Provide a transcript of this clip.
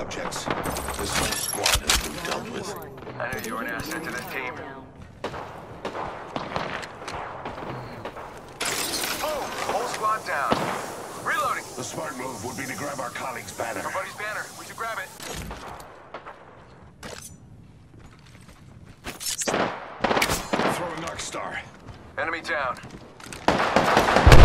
subjects. This whole squad has been dealt with. I knew you were an asset to this team. Boom! Whole squad down. Reloading. The smart move would be to grab our colleague's banner. Somebody's banner. We should grab it. Throw a Narc Star. Enemy down.